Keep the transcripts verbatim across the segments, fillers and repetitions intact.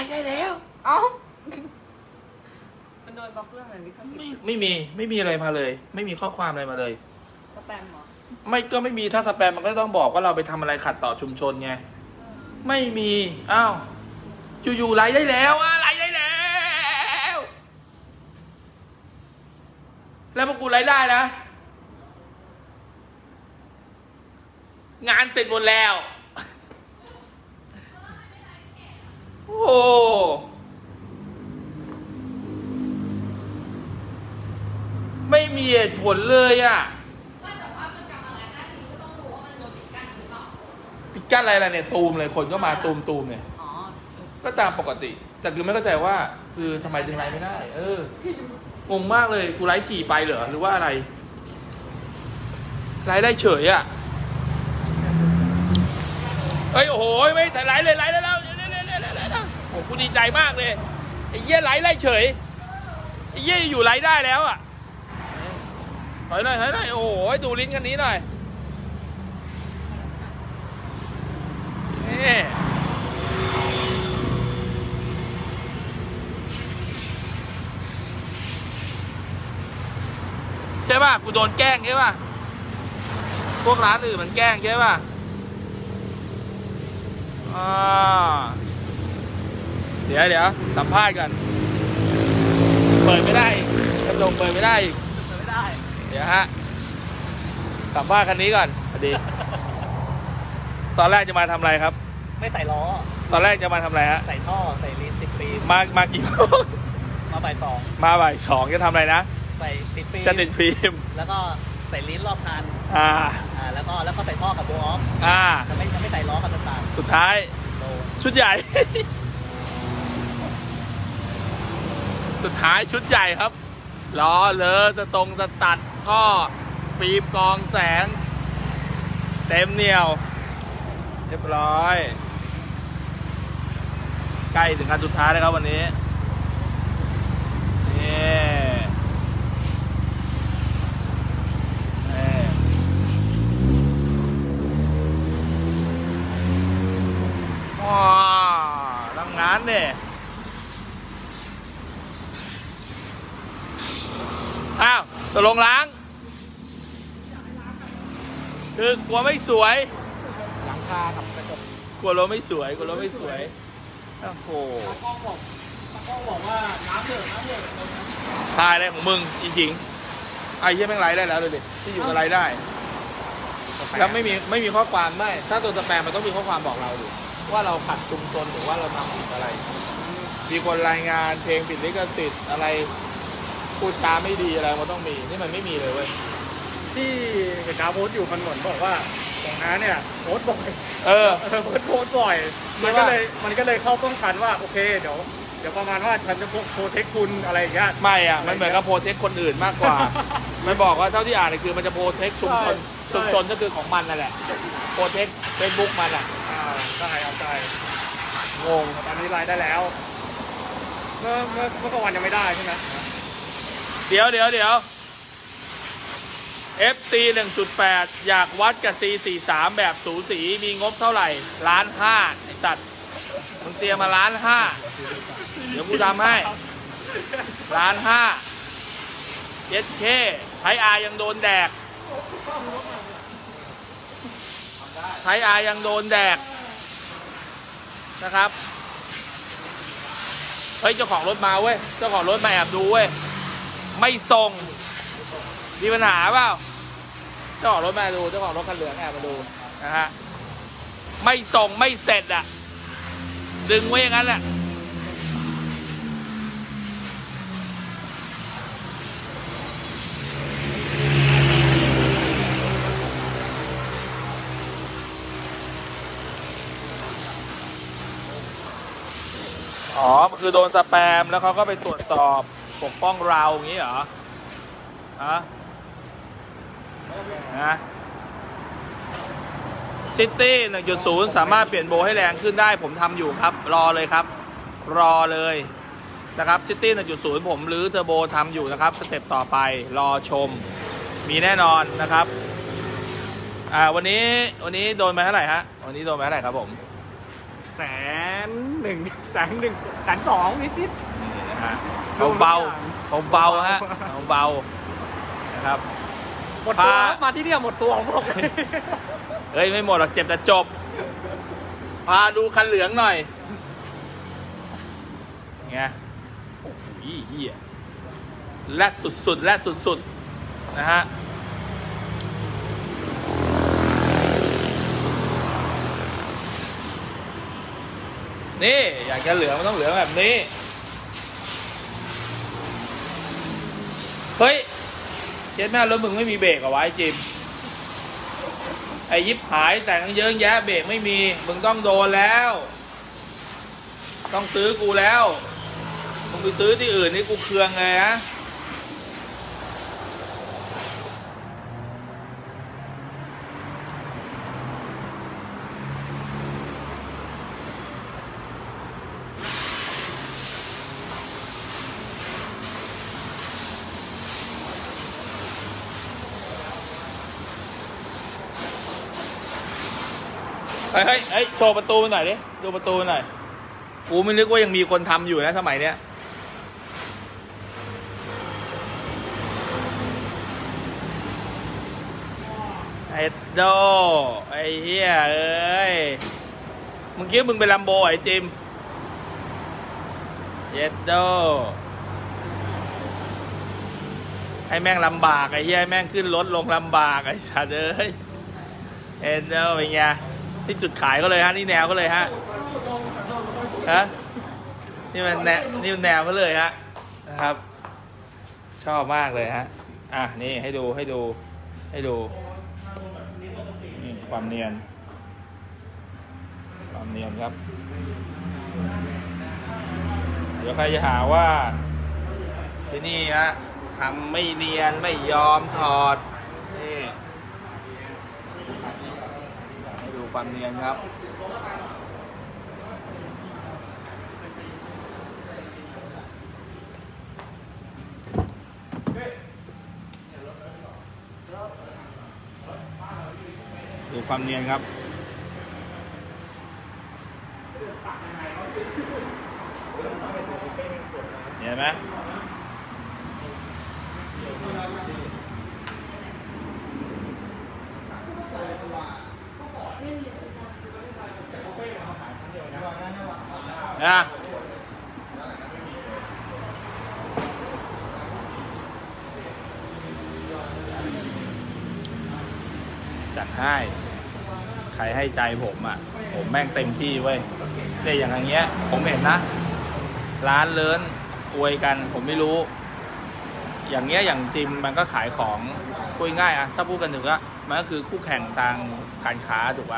ค์ได้แล้วเอ้ามันโดนบล็อกเรื่องอะไรไม่ไม่มีไม่มีอะไรมาเลยไม่มีข้อความอะไรมาเลยสแปมเหรอไม่ก็ไม่มีถ้าสแปมมันก็ต้องบอกว่าเราไปทำอะไรขัดต่อชุมชนไงไม่มีอ้าวอยู่ๆไลค์ได้แล้วอ่ะไลค์ได้แล้วแล้วพวกกูไลค์ได้นะงานเสร็จหมดแล้วโอ้ไม่มีเหตุผลเลยอ่ะแต่ว่ามันกลับมาไลค์ได้ทีก็ต้องรู้ว่ามันโดนปิดกั้นหรือเปล่าปิดกั้นอะไรล่ะเนี่ยตูมเลยคนก็มาตูมตูมเนี่ยก็ตามปกติแต่คือไม่เข้าใจว่าคือทำไมถึงไลค์ไม่ได้เอองงมากเลยกูไลค์ถี่ไปเหรอหรือว่าอะไรไลค์ได้เฉยอ่ะเอ้ยโอ้โหไม่แต่ไลค์เลยไลค์ได้แล้วโอ้กูดีใจมากเลยไอ้เหี้ยไลค์ได้เฉยไอ้เหี้ยอยู่ไลค์ได้แล้วอ่ะถอยหน่อยถอยหน่อยโอ้โหดูลิ้นกันนี้หน่อยนี่ใช่ป่ะกูโดนแกล้งใช่ป่ะพวกร้านอื่นมันแกล้งใช่ป่ะอ่าเดี๋ยวเดี๋ยวสัมภาษณ์กันเปิดไม่ได้กระจกเปิดไม่ได้เปิดไม่ได้เดี๋ยวฮะสัมภาษณ์คันนี้ก่อนพอดีตอนแรกจะมาทำอะไรครับไม่ใส่ล้อตอนแรกจะมาทำอะไรฮะใส่ท่อใส่ลิ้นติดฟิล์มมามากี่โมงมาบ่ายสองมาบ่ายสองจะทำอะไรนะใส่ติดฟิล์มจะติดฟิล์มแล้วก็ใส่ลิ้นรอบคันอ่าอ่าแล้วก็แล้วก็ใส่ท่อกับโบออฟอ่าจะไม่จะไม่ใส่ล้อกับต่างสุดท้ายชุดใหญ่สุดท้ายชุดใหญ่ครับล้อเลอะจะตรงจะตัดท่อฟิล์มกองแสงเต็มเหนียวเรียบร้อยใกล้ถึงคันสุดท้ายแล้วครับวันนี้นี่ว้าวทำงานเนี่ยอ้าวตกลงล้างคือกลัวไม่สวยหลังคากับกระจกกลัวรถไม่สวยกลัวรถไม่สวยโอ้โหตากล้องบอกตากล้องบอกว่าน้ำเดือดน้ำเดือดถ่ายอะไรของมึงจริงๆไอ้เหี้ยแม่งไลฟ์ได้แล้วเลยดิที่อยู่กับไลฟ์ได้แล้วไม่มีไม่มีข้อความไม่ถ้าตัวสแปมมันต้องมีข้อความบอกเราดิว่าเราขัดชุมชนหรือว่าเราทำผิดอะไรมีคนรายงานเพลงผิดลิขสิทธิ์อะไรพูดจาไม่ดีอะไรมันต้องมีนี่มันไม่มีเลยเว้ยที่เห็นน้าโพสอยู่มันเหมือนบอกว่าของน้าเนี่ยโพสบ่อยเออโพสโพสบ่อยมันก็เลยมันก็เลยเข้าป้องกันว่าโอเคเดี๋ยวเดี๋ยวประมาณว่าฉันจะโพสเทคคุณอะไรอย่างเงี้ยไม่อ่ะมันเหมือนกับโพสเทคคนอื่นมากกว่ามันบอกว่าเท่าที่อ่านคือมันจะโพสเทคชุมชนชุมชนก็คือของมันนั่นแหละโพสเทคเฟซบุ๊กมันอ่ะอ่าใช่เอาใจงงตอนนี้ไลน์ได้แล้วเมื่อเมื่อเมื่อกลางวันยังไม่ได้ใช่ไหมเดี๋ยวเดี๋ยวเดี๋ยว เอฟ ซี หนึ่งจุดแปด อยากวัดกับ ซี สี่สิบสาม แบบสูสีมีงบเท่าไหร่ล้านห้าไอ้สัตว์มึงเตรียมมาล้านห้าเดี๋ยวกูทำให้ล้านห้าเอสเคไทยอายังโดนแดกไทยอายังโดนแดกนะครับเฮ้ยเจ้าของรถมาเว้ยเจ้าของรถมาแอบดูเว้ยไม่ส่งมีปัญหาเปล่าเจ้าของรถมาดูเจ้าของรถคันเหลืองแอบมาดูนะฮะไม่ส่งไม่เสร็จอ่ะดึงไว้อย่างนั้นแหละอ๋อคือโดนสแปมแล้วเขาก็ไปตรวจสอบปกป้องเราอย่างนี้เหรอฮะนะซิตี้ หนึ่งจุดศูนย์ สามารถเปลี่ยนโบให้แรงขึ้นได้ผมทำอยู่ครับรอเลยครับรอเลยนะครับซิตี้ หนึ่งจุดศูนย์ ผมรื้อเทอร์โบทำอยู่นะครับสเต็ปต่อไปรอชมมีแน่นอนนะครับอ่าวันนี้วันนี้โดนไปเท่าไหร่ฮะวันนี้โดนไปเท่าไหร่ครับผมแสนหนึ่งแสนหนึ่งแสนสองนิดนิดนี่นะฮะเบาๆเบาๆฮะเบาๆนะครับหมดตัวมาที่เนี่ยหมดตัวของผมเฮ้ยไม่หมดหรอกเจ็บแต่จบพาดูคันเหลืองหน่อยไงโอ้โหเหี้ยแรดสุดๆแรดสุดๆนะฮะนี่อยากจะเหลืองมันต้องเหลืองแบบนี้เฮ้ยเจ็ดแม่รถมึงไม่มีเบรกเอาไว้จิมไอ้ยิบหายแต่งเยอะแยะเบรกไม่มีมึงต้องโดนแล้วต้องซื้อกูแล้วมึงไปซื้อที่อื่นนี่กูเคืองเลยฮะเฮ้ยเฮ้ยโชว์ประตูหน่อยดิดูประตูหน่อยกูไม่นึกว่ายังมีคนทำอยู่นะสมัยเนี้ยไอ้โดไอ้เหี้ยเอ้ยมึงคิดมึงเป็นลัมโบไอ้จิมเย็ดโดให้แม่งลำบากไอ้เหี้ยให้แม่งขึ้นรถลงลำบากไอ้สัตว์เอ้ยเอ็นโดเป็นไงนี่จุดขายก็เลยฮะนี่แนวก็เลยฮะฮะนี่มันแนวนี่มันแนวก็เลยฮะนะครับชอบมากเลยฮะอ่ะนี่ให้ดูให้ดูให้ดูนี่ความเนียนความเนียนครับเดี๋ยวใครจะหาว่าที่นี่ฮะทำไม่เนียนไม่ยอมถอดนี่ให้ดูความเนียนครับดูความเนียนครับเห็นไหมนะจัดให้ใครให้ใจผมอ่ะผมแม่งเต็มที่เว้ยแต่อย่างเงี้ยผมเห็นนะร้านเลินอวยกันผมไม่รู้อย่างเงี้ยอย่างจิมมันก็ขายของพูดง่ายอะถ้าพูดกันถึงว่ามันก็คือคู่แข่งทางการค้าถูกปะ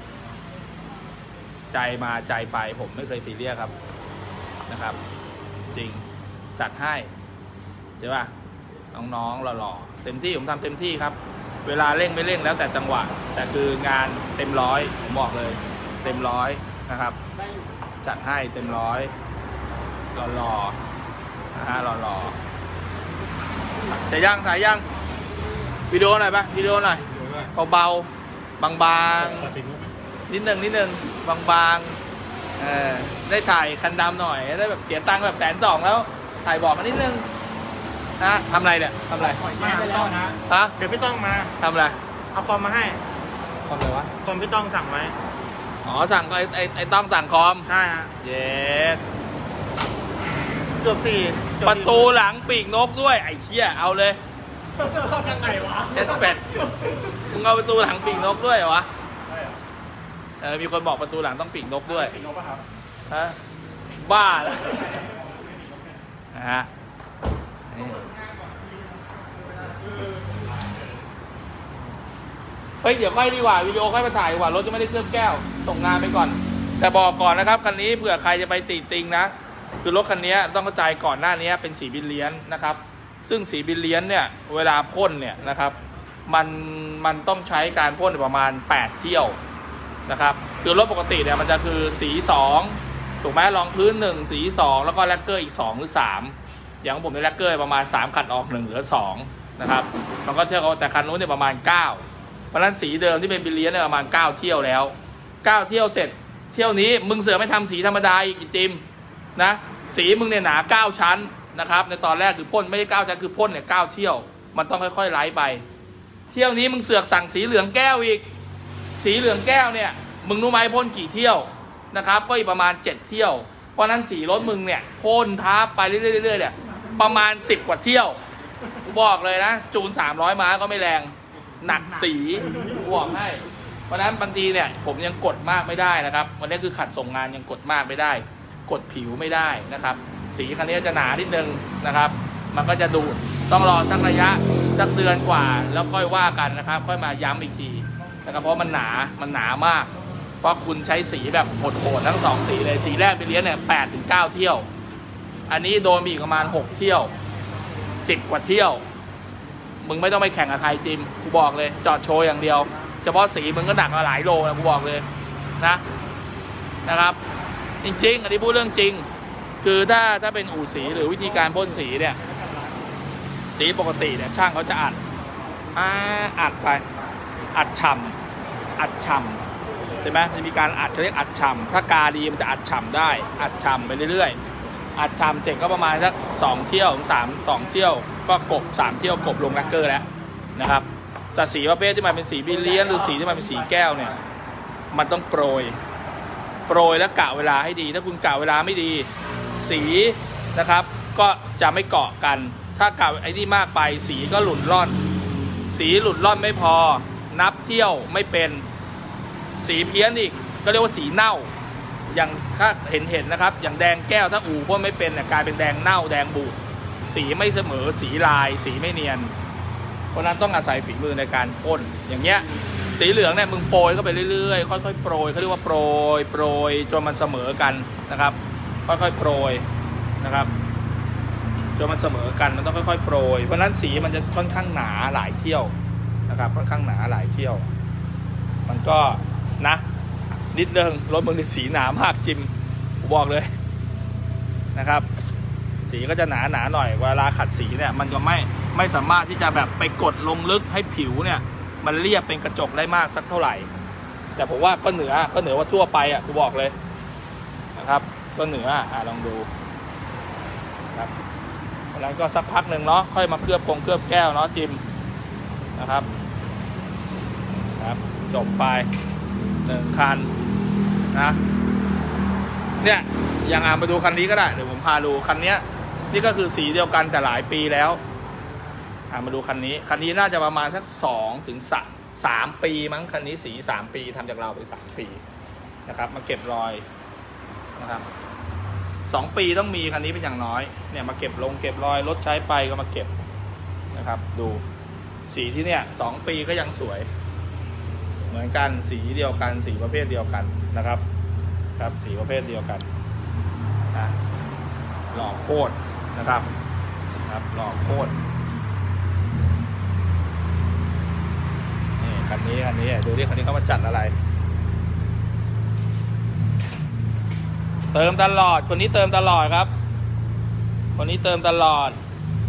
ใจมาใจไปผมไม่เคยซีเรียสครับนะครับจริงจัดให้ใช่ปะน้องๆหล่อๆเต็มที่ผมทำเต็มที่ครับเวลาเร่งไม่เร่งแล้วแต่จังหวะแต่คืองานเต็มร้อยผมบอกเลยเต็มร้อยนะครับจัดให้เต็มร้อยหล่อๆนะฮะหล่อๆถ่ายย่างถ่ายย่างวิดีโอหน่อยปะวิดีโอหน่อยเบาๆบางๆนิดหนึ่งนิดหนึ่งบางๆเออได้ถ่ายคันดำหน่อยได้แบบเสียตังค์แบบแสนสองแล้วถ่ายบอกมานิดนึงนะทำอะไรเนี่ยทำอะไรมาพี่ต้องนะฮะเดี๋ยวพี่ต้องมาทำอะไรเอาคอมมาให้ทำอะไรวะคอมพี่ต้องสั่งไว้อ๋อสั่งไอ้ไอ้ไอ้ต้องสั่งคอมใช่ฮะเย็ดเกือบสี่ประตูหลังปีกนกด้วยไอ้เชี่ยเอาเลยจะทำยังไงวะเจ็ดเป็ดมึงเอาประตูหลังปีกนกด้วยเหรอวะเออมีคนบอกประตูหลังต้องปีกนกด้วยปีกนกป่ะครับฮะบ้าเลยนะฮะเฮ้ยเดี๋ยวค่อยดีกว่าวิดีโอค่อยมาถ่ายดีกว่ารถจะไม่ได้เคลือบแก้วส่งงานไปก่อนแต่บอกก่อนนะครับคันนี้เผื่อใครจะไปติติงนะคือรถคันนี้ต้องเข้าใจก่อนหน้านี้เป็นสีบิลเลียนนะครับซึ่งสีบิลเลียนเนี่ยเวลาพ่นเนี่ยนะครับมันมันต้องใช้การพ่นประมาณแปดเที่ยวนะครับคือรถปกติเนี่ยมันจะคือสีสองถูกไหมรองพื้นหนึ่งสีสองแล้วก็แลกเกอร์อีกสองหรือสามอย่างผมในแลกเกอร์ประมาณสามขัดออกหนึ่งเหลือสองนะครับมันก็เที่ยวแต่คันนู้นเนี่ยประมาณเก้าเพราะฉะนั้นสีเดิมที่เป็นบิลเลียนเนี่ยประมาณเก้าเที่ยวแล้วเก้าเที่ยวเสร็จที่ยวนี้มึงเสือไม่ทำสีธรรมดาอีกจิมนะสีมึงเนี่ยหนาเก้าชั้นนะครับในตอนแรกคือพ่นไม่ใช่เก้าชั้นคือพ่นเนี่ยเก้าเที่ยวมันต้องค่อยๆไล่ไปเที่ยวนี้มึงเสือกสั่งสีเหลืองแก้วอีกสีเหลืองแก้วเนี่ยมึงรู้ไหมพ่นกี่เที่ยวนะครับก็อีกประมาณเจ็ดเที่ยวเพราะนั้นสีรถมึงเนี่ยพ่นทับไปเรื่อยๆเนี่ยประมาณสิบกว่าเที่ยวกูบอกเลยนะจูนสามร้อยม้าก็ไม่แรงหนักสีกูบอกให้เพราะนั้นบางทีเนี่ยผมยังกดมากไม่ได้นะครับวันนี้คือขัดส่งงานยังกดมากไม่ได้กดผิวไม่ได้นะครับสีคันนี้จะหนานิดนึงนะครับมันก็จะดูดต้องรอสักระยะสักเดือนกว่าแล้วค่อยว่ากันนะครับค่อยมาย้ำอีกทีนะครับเพราะมันหนามันหนามากเพราะคุณใช้สีแบบโหดๆทั้งสองสีเลยสีแรกไปเลี้ยงเนี่ยแปดถึงเก้าเที่ยวอันนี้โดนมีประมาณหกเที่ยวสิบกว่าเที่ยวมึงไม่ต้องไปแข่งกับใครจิมกูบอกเลยจอดโชว์อย่างเดียวเฉพาะสีมึงก็หนักมาหลายโลนะกูบอกเลยนะนะครับจริงๆอันนี้พูดเรื่องจริงคือถ้าถ้าเป็นอู่สีหรือวิธีการพ่นสีเนี่ยสีปกติเนี่ยช่างเขาจะอัดอ่าอัดไปอัดฉ่ำอัดฉ่ำใช่ไหมจะมีการอัดเขาเรียกอัดฉ่ำถ้ากาดีมันจะอัดฉ่ำได้อัดฉ่ำไปเรื่อยๆอัดฉ่ำเสร็จก็ประมาณสักสองเที่ยวถึงสามสองเที่ยวก็กบสามเที่ยวกบลงแลกเกอร์แล้วนะครับจะสีประเภทที่มันเป็นสีบิลเลียนหรือสีที่มันเป็นสีแก้วเนี่ยมันต้องโปรยโปรยแล้วกะเวลาให้ดีถ้าคุณกะเวลาไม่ดีสีนะครับก็จะไม่เกาะกันถ้ากะไอ้นี่มากไปสีก็หลุดล่อนสีหลุดล่อนไม่พอนับเที่ยวไม่เป็นสีเพี้ยนอีกก็เรียกว่าสีเน่าอย่างถ้าเห็นเห็นนะครับอย่างแดงแก้วถ้าอู่พ่นไม่เป็นเนี่ยกลายเป็นแดงเน่าแดงบูดสีไม่เสมอสีลายสีไม่เนียนเพราะนั้นต้องอาศัยฝีมือในการพ่นอย่างเงี้ยสีเหลืองเนี่ยมึงโปรยเข้าไปเรื่อยๆค่อยๆโปรยเขาเรียกว่าโปรยโปรยจนมันเสมอกันนะครับค่อยๆโปรยนะครับจนมันเสมอกันมันต้องค่อยๆโปรยเพราะนั้นสีมันจะค่อนข้างหนาหลายเที่ยวนะครับค่อนข้างหนาหลายเที่ยวมันก็นะนิดนึงรถมึงนี่สีหนามากจิมผมบอกเลยนะครับสีก็จะหนาหนาหน่อยเวลาขัดสีเนี่ยมันก็ไม่ไม่สามารถที่จะแบบไปกดลงลึกให้ผิวเนี่ยมันเรียบเป็นกระจกได้มากสักเท่าไหร่แต่ผมว่าก็เหนือก็เหนือว่าทั่วไปอ่ะกูบอกเลยนะครับก็เหนืออ่ะลองดูครับแล้วก็สักพักหนึ่งเนาะค่อยมาเคลือบกงเคลือบแก้วเนาะจิมนะครับครับจบไปหนึ่งคันนะเนี่ยอย่างอ่านมาดูคันนี้ก็ได้เดี๋ยวผมพาดูคันนี้นี่ก็คือสีเดียวกันแต่หลายปีแล้วอ่านมาดูคันนี้คันนี้น่าจะประมาณสักสองถึงสามปีมั้งคันนี้สีสามปีทำจากเราไปสามปีนะครับมาเก็บรอยนะครับสองปีต้องมีคันนี้เป็นอย่างน้อยเนี่ยมาเก็บลงเก็บรอยรถใช้ไปก็มาเก็บนะครับดูสีที่เนี่ยสองปีก็ยังสวยเหมือนกันสีเดียวกันสีประเภทเดียวกันนะครับครับสีประเภทเดียวกันนะหล่อโคตรนะครับครับหล่อโคตรนี่คันนี้คันนี้ดูดิคันนี้เขามาจัดอะไรเติมตลอดคนนี้เติมตลอดครับคนนี้เติมตลอด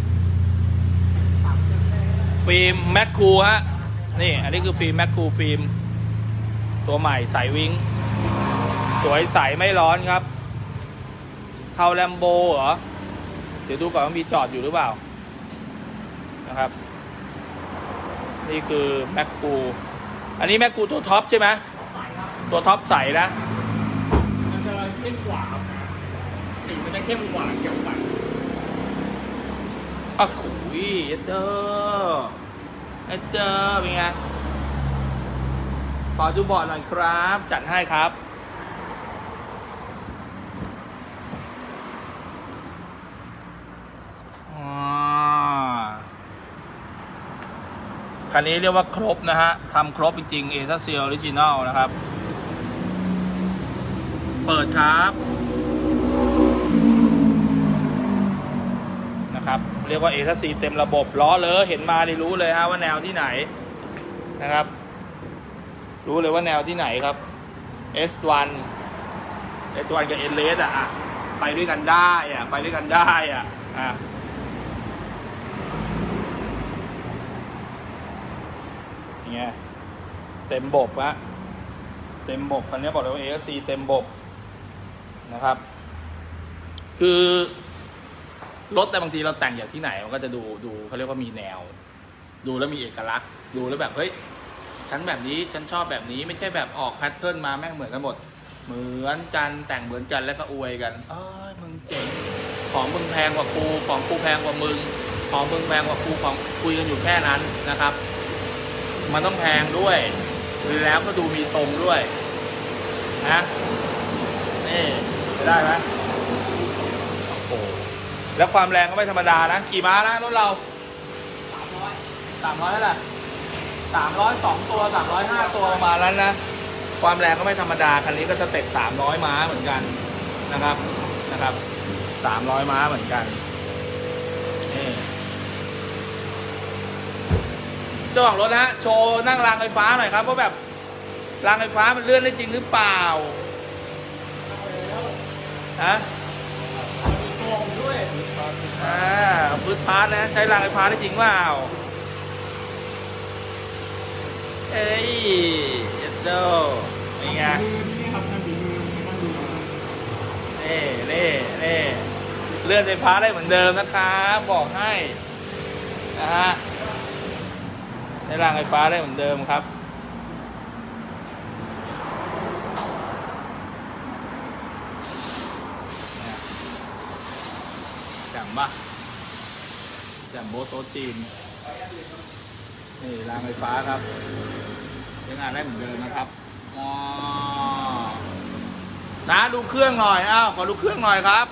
ฟิล์มแมคคูฮะนี่อันนี้คือฟิล์มแมคคูฟิล์มตัวใหม่ใสวิงสวยใสไม่ร้อนครับเท่าแลมโบเหรอเดี๋ยวดูก่อนว่ามีจอดอยู่หรือเปล่านะครับนี่คือแมคคูอันนี้แมคคูตัวท็อปใช่ไหมตัวท็อปใสนะมันจะเข้มกว่าครับสีมันจะเข้มกว่าเขียวใสอ่ะขุยเด้อเด้อเป็นไงขอดูบอร์ดหน่อยครับจัดให้ครับคันนี้เรียกว่าครบนะฮะทำครบจริงๆเอซ่าเซียออริจินัลนะครับเปิดครับนะครับเรียกว่าเอซ่าซีเต็มระบบล้อเลยเห็นมาได้รู้เลยฮะว่าแนวที่ไหนนะครับรู้เลยว่าแนวที่ไหนครับ เอส วัน เอส วัน กับ เอ เลส อ่ะไปด้วยกันได้อ่ะไปด้วยกันได้อ่ะอ่ะเงี้ยเต็มบบอะเต็มบบคันนี้บอกเลยว่า เอ เอส ซี เต็มบบนะครับคือรถแต่บางทีเราแต่งอย่างที่ไหนมันก็จะดูดูเขาเรียกว่ามีแนวดูแล้วมีเอกลักษณ์ดูแล้วแบบเฮ้ยฉันแบบนี้ฉันชอบแบบนี้ไม่ใช่แบบออกแพทเทิร์นมาแม่งเหมือนกันหมดเหมือนกันแต่งเหมือนกันแล้วก็อวยกันเอ้ยมึงเจ๋งของมึงแพงกว่ากูของกูแพงกว่ามึงของมึงแพงกว่ากูของคุยกันอยู่แค่นั้นนะครับมันต้องแพงด้วยแล้วก็ดูมีทรงด้วยนะนี่ได้ไหมโอ้แล้วความแรงก็ไม่ธรรมดานะกี่ม้านะรถเราสามร้อยสามร้อยเท่าไหร่สามร้อยสองตัวสามร้อยห้าตัวประมาณนั้นนะความแรงก็ไม่ธรรมดาคันนี้ก็สเต็ปสามร้อยม้าเหมือนกันนะครับนะครับสามร้อยม้าเหมือนกันนี่เจ้าของรถนะโชว์นั่งรางไฟฟ้าหน่อยครับว่าแบบรางไฟฟ้ามันเลื่อนได้จริงหรือเปล่าฮะอ่าพื้นพาร์ทนะใช้รางไฟฟ้าได้จริงเปล่าเอ้ยเอ็ดโดนี่ไงนี่นี่นี่เลื่อนไฟฟ้าได้เหมือนเดิมนะครับบอกให้นะฮะใช้รางไฟฟ้าได้เหมือนเดิมครับแจ่มปะแจ่มโบโตจีนนี่รางไฟฟ้าครับใช้งานได้เหมือนเดิมนะครับอ๋อนะดูเครื่องหน่อยอ้าวขอดูเครื่องหน่อยครับ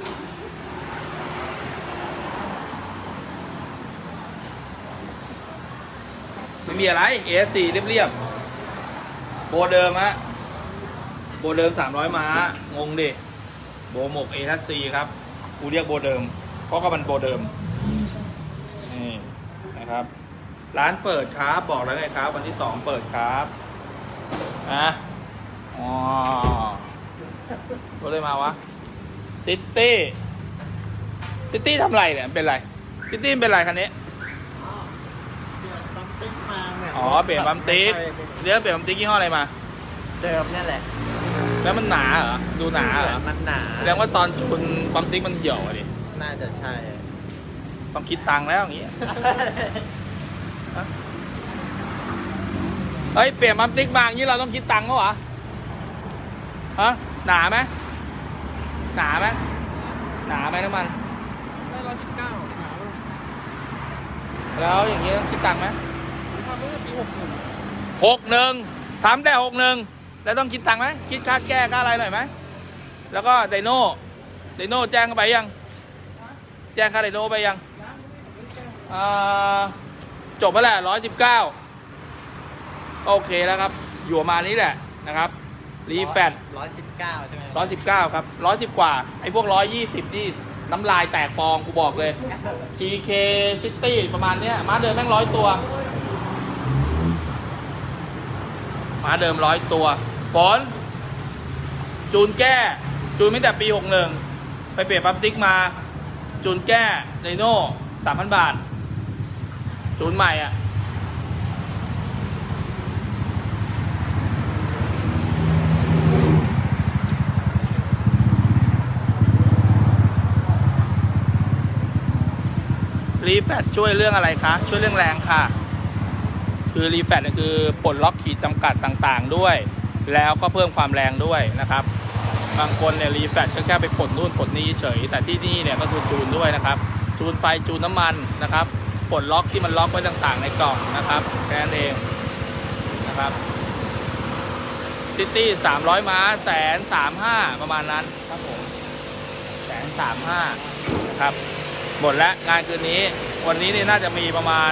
ไม่มีอะไร เอ เอส ซี เรียบๆโบเดิมฮะโบเดิมสามร้อยม้างงดิโบหมก เอ เอส ซี ครับกูเรียกโบเดิมเพราะก็มันโบเดิมนี่นะครับร้านเปิดครับบอกแล้วไงครับวันที่สองเปิดครับนะอ๋อรถเลยมาวะซิตี้ซิตี้ทำไรเนี่ยเป็นไรซิตี้เป็นไรคันนี้อ๋อเปลี่ยนปั๊มติ๊กเดี๋ยวเปลี่ยนปั๊มติ๊กยี่ห้ออะไรมาเดิมนี่แหละแล้วมันหนาเหรอดูหนาเหรอมันหนาแสดงว่าตอนชนปั๊มติ๊กมันเหี่ยวดิน่าจะใช่ต้องคิดตังค์แล้วอย่างงี้เฮ้ยเปลี่ยนปั๊มติ๊กมาอย่างนี้เราต้องคิดตังค์เหรอฮะหนาไหมหนาไหมหนาไหมน้ำมันได้ร้อยสิบเก้าแล้วอย่างนี้ต้องคิดตังค์ไหมทำเมื่อปีหกหนึ่งหกหนึ่งทำได้หกหนึ่งแล้วต้องคิดตังค์ไหมคิดค่าแก้ค่าอะไรหน่อยไหมแล้วก็ไดโน่ไดโน่แจ้งเข้าไปยังแจ้งค่าไดโน่ไปยังจบไปแล้วร้อยสิบเก้าโอเคแล้วครับอยู่ประมาณนี้แหละนะครับรีแฟตร้อยสิบเก้าใช่ไหมร้อยสิบเก้าครับร้อยสิบกว่าไอ้พวกร้อยยี่สิบนี่น้ำลายแตกฟองกูบอกเลย จี เค City ประมาณเนี้ยม้าเดิมแม่งร้อยตัวม้าเดิมร้อยตัวฝนจูนแก้จูนตั้งแต่ปีหกหนึ่งไปเปลี่ยนปั๊มติ๊กมาจูนแก้ไดโน่สามพันบาทจูนใหม่อ่ะรีแฟตช่วยเรื่องอะไรคะช่วยเรื่องแรงค่ะคือรีแฟตเนี่ยคือปลดล็อกขีดจำกัดต่างๆด้วยแล้วก็เพิ่มความแรงด้วยนะครับบางคนเนี่ยรีแฟตก็แค่ไปปลดนู่นปลดนี้เฉยแต่ที่นี่เนี่ยก็คือจูนด้วยนะครับจูนไฟจูนน้ำมันนะครับปลดล็อกที่มันล็อกไว้ต่างๆในกล่องนะครับแค่นั้นเองนะครับซิตี้สามร้อยม้าแสนสามห้าประมาณนั้นครับผมแสนสามห้านะครับหมดแล้วงานคืนนี้วันนี้นี่น่าจะมีประมาณ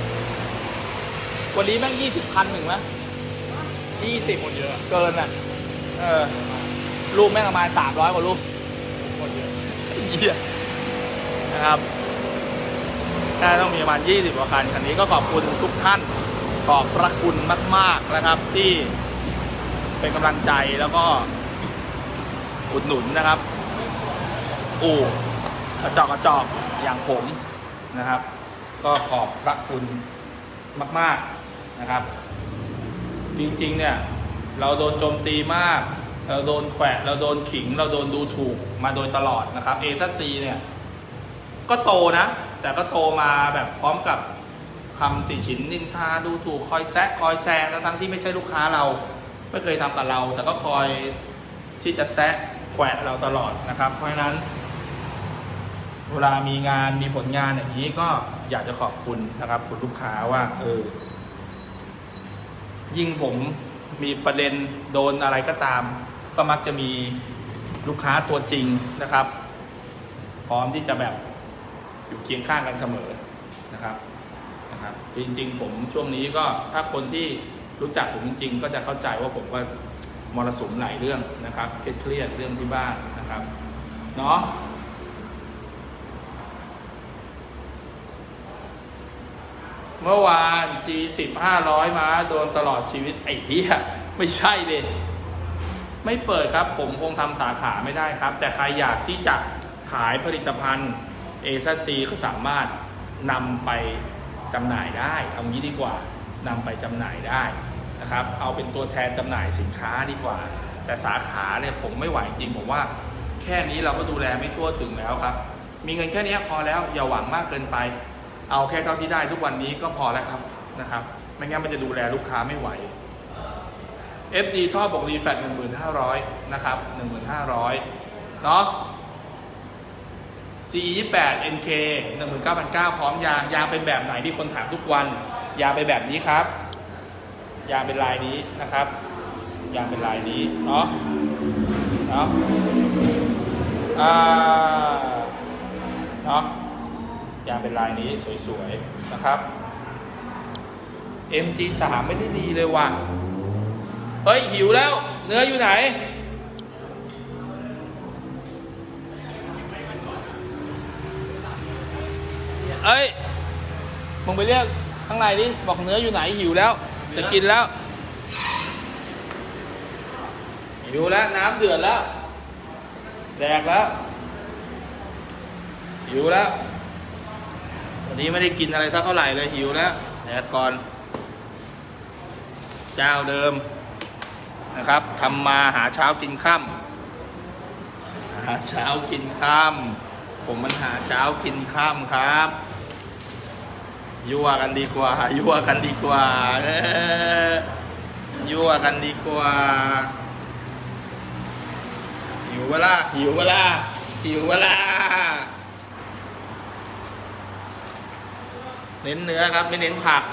วันนี้แม่งยี่สิบคันหนึ่งไหมยี่สิบคนเยอะเกินอ่ะเออรูปแม่งประมาณสามร้อยกว่ารูปคนเยอะเยอะนะครับน่าต้องมีประมาณยี่สิบกว่าคันคันนี้ก็ขอบคุณทุกท่านขอบพระคุณมากๆนะครับที่เป็นกำลังใจแล้วก็อุดหนุนนะครับอู่กระจอกกระจอกอย่างผมนะครับก็ขอบพระคุณมากๆนะครับจริงๆเนี่ยเราโดนโจมตีมากเราโดนแขวะเราโดนขิงเราโดนดูถูกมาโดยตลอดนะครับ เอ ซี เนี่ยก็โตนะแต่ก็โตมาแบบพร้อมกับคำติฉินนินทาดูถูกคอยแซะคอยแซงทั้งที่ไม่ใช่ลูกค้าเราไม่เคยทำกับเราแต่ก็คอยที่จะแซะแขวะเราตลอดนะครับเพราะฉะนั้นเวลามีงานมีผลงานอย่างนี้ก็อยากจะขอบคุณนะครับคุณลูกค้าว่าเออยิ่งผมมีประเด็นโดนอะไรก็ตามก็มักจะมีลูกค้าตัวจริงนะครับพร้อมที่จะแบบอยู่เคียงข้างกันเสมอนะครับนะครับจริงๆผมช่วงนี้ก็ถ้าคนที่รู้จักผมจริงๆก็จะเข้าใจว่าผมว่ามรสุมหลายเรื่องนะครับเครียดเรื่องที่บ้านนะครับเนาะเมื่อวาน จี สิบ ห้าร้อยม้าโดนตลอดชีวิตไอ้เหี้ยไม่ใช่เลยไม่เปิดครับผมคงทำสาขาไม่ได้ครับแต่ใครอยากที่จะขายผลิตภัณฑ์ เอ ซี ก็สามารถนำไปจำหน่ายได้เอางี้ดีกว่านำไปจำหน่ายได้นะครับเอาเป็นตัวแทนจำหน่ายสินค้าดีกว่าแต่สาขาเนี่ยผมไม่ไหวจริงผมว่าแค่นี้เราก็ดูแลไม่ทั่วถึงแล้วครับมีเงินแค่นี้พอแล้วอย่าหวังมากเกินไปเอาแค่เท่าที่ได้ทุกวันนี้ก็พอแล้วครับนะครับไม่งั้นมันจะดูแลลูกค้าไม่ไหว เอฟ ดี ท่อบอกรีแฟต หนึ่งพันห้าร้อย นะครับ หนึ่งพันห้าร้อย เนาะ ซี ยี่สิบแปด เอ็น เค หนึ่งหมื่นเก้าพันเก้าร้อย พร้อมยางยางเป็นแบบไหนที่คนถามทุกวันยางเป็นแบบนี้ครับยางเป็นลายนี้นะครับยางเป็นลายนี้เนาะเนาะอ่าเนาะยางเป็นลายนี้สวยๆนะครับ เอ็ม จี สาม ไม่ได้ดีเลยว่ะเฮ้ยหิวแล้วเนื้ออยู่ไหนเอ้ยมึงไปเรียกข้างในดิบอกเนื้ออยู่ไหนหิวแล้วจะกินแล้วหิวแล้วน้ำเดือดแล้วแดกแล้วหิวแล้ววันนี้ไม่ได้กินอะไรสักเท่าไหร่เลยหิวแล้วแดกก่อนเจ้าเดิมนะครับทำมาหาเช้ากินค่ำหาเช้ากินค่ำผมมันหาเช้ากินค่ำครับยั่วกันดีกว่ายั่วกันดีกว่าเออยั่วกันดีกว่าหิวเวลาหิวเวลาหิวเวลาเน้นเนื้อครับไม่เน้นผัก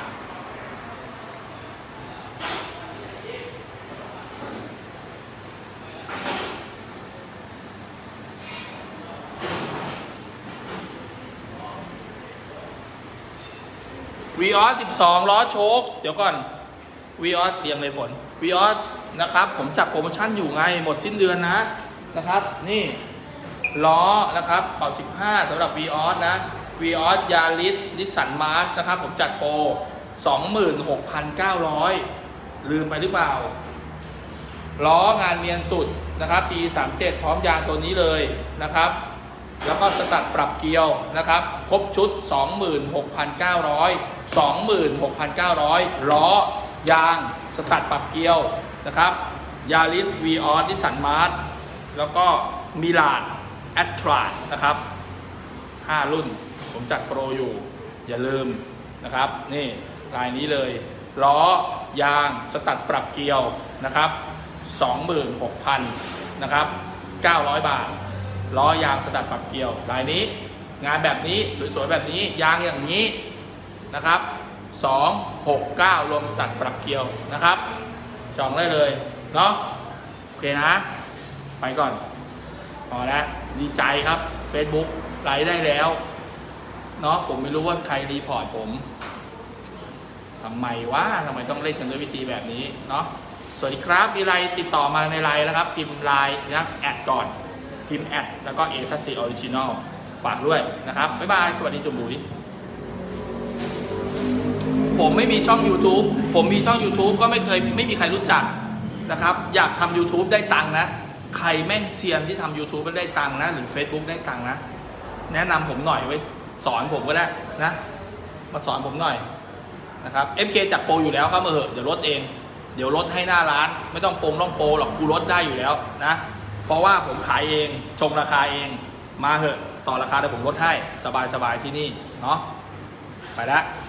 วีออสสิบสองล้อโชคเดี๋ยวก่อนวีออสเรียงเลยฝนวีออสนะครับผมจัดโปรโมชั่นอยู่ไงหมดสิ้นเดือนนะนะครับนี่ล้อนะครับขอบสิบห้าสำหรับวีออสนะวีออสยาริสนิสสันมาร์ชนะครับผมจัดโปร สองหมื่นหกพันเก้าร้อย ลืมไปหรือเปล่าล้องานเนียนสุดนะครับ ที สามสิบเจ็ด พร้อมยางตัวนี้เลยนะครับแล้วก็สตัดปรับเกียวนะครับครบชุด สองหมื่นหกพันเก้าร้อย สองหมื่นหกพันเก้าร้อย ล้อยางสตัดปรับเกียวนะครับยาริสวีออสนิสสันมาร์ชแล้วก็มิลานแอตทรานะครับห้ารุ่นผมจัดโปรอยู่อย่าลืมนะครับนี่ลายนี้เลยล้อยางสตัดปรับเกียวนะครับ สองหมื่นหกพัน นะครับเก้าร้อยบาทล้อยางสตัดปรับเกียวลายนี้งานแบบนี้สวยๆแบบนี้ยางอย่างนี้นะครับสองหกเก้ารวมสตัดปรับเกียวนะครับจองได้เลยเนาะโอเคนะไปก่อนพอแล้วดีใจครับ Facebook ไลฟ์ได้แล้วเนาะผมไม่รู้ว่าใครรีพอร์ตผมทำไมวะทำไมต้องเล่นกันด้วยวิธีแบบนี้เนาะสวัสดีครับมีไลน์ติดต่อมาในไลน์นะครับพิมพ์ไลน์นะแอดก่อนพิมพ์แอดแล้วก็ เอ ซี ออริจินอล ฝากด้วยนะครับบ๊ายบายสวัสดีจุ่มบุ๋ยผมไม่มีช่อง YouTube ผมมีช่อง YouTube ก็ไม่เคยไม่มีใครรู้จักนะครับอยากทำ YouTube ได้ตังค์นะใครแม่งเซียนที่ทำ YouTube ได้ตังค์นะหรือ Facebook ได้ตังค์นะแนะนำผมหน่อยไว้สอนผมก็ได้นะมาสอนผมหน่อยนะครับ เอฟ เค จัดโปรอยู่แล้วครับเออเดี๋ยวลดเองเดี๋ยวลดให้หน้าร้านไม่ต้องโปรงต้องโปรหรอกกูลดได้อยู่แล้วนะเพราะว่าผมขายเองชงราคาเองมาเหอะต่อราคาเดี๋ยวผมลดให้สบายๆที่นี่เนาะไปละ